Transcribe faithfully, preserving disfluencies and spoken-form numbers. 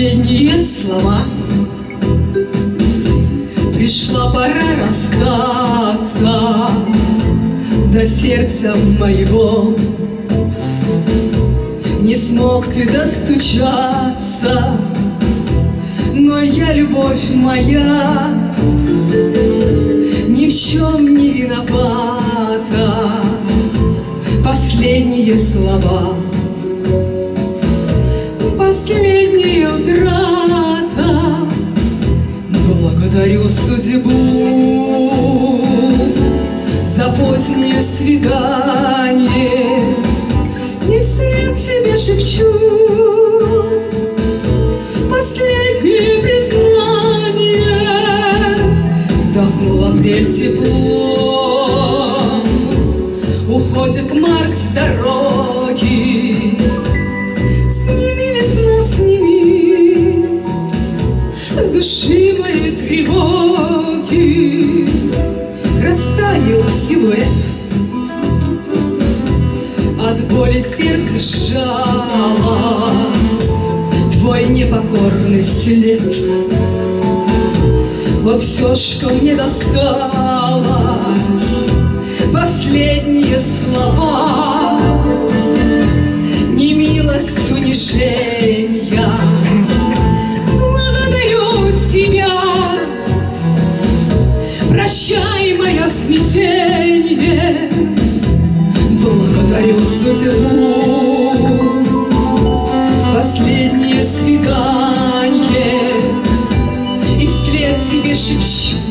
последние слова. Пришла пора расстаться до сердца моего. Не смог ты достучаться, но я, любовь моя, ни в чем не виновата. Последние слова, последняя утрата. Благодарю судьбу за позднее свидание. И вслед тебе шепчу последнее признание. Вдохнул апрель тепло, уходит март с дороги. Сними, весна, сними с души моей тревоги. Растаял силуэт, от боли сердце сжалось, твой непокорный след. Вот все, что мне досталось, последние слова. Не милость, унижения, благодарю тебя. Прощай мое смятение, благодарю судьбу. Последнее свидание, и вслед тебе шепчу